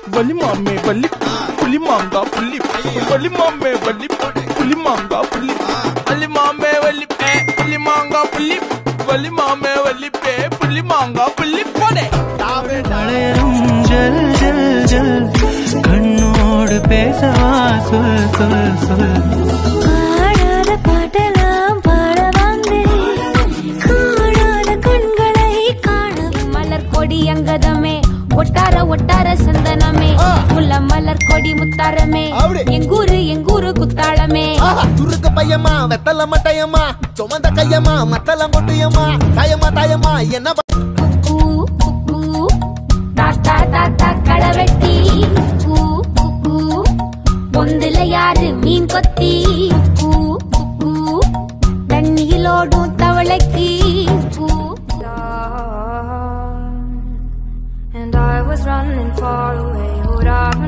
வலி மாமே வலி புலி மாங்கா புள்ளி வலி மாமே வலி புலி மாங்கா புள்ளி வலி மாமே வலி புலி மாங்கா புள்ளி வலி மாமே வலி புலி மாங்கா புள்ளி போடே ஜல் ஜல் ஜல் கண்ணோடு பேசவா சொல் சொல் சொல் பாடாத பாட்டெல்லாம் பாட வந்தேன் காணாத கண்களை காண மலர் கொடி அங்கதமே ஒட்டார ஒட்டார சந்தனமே முல்ல மலர் கொடி முத்தாரமே எங்கூரு குத்தாளமே துருக்கு பையமா வெத்தல மட்டையம்மா சுமந்த கையம்மா மத்தல மொட்டையம்மா தாயம்மா தாயம்மா என்ன தாத்தா தாத்தா களவெட்டி பொந்துல யாரு மீன் கொத்தி தண்ணியிலோடும் தவளைக்கு And I was running far away, would I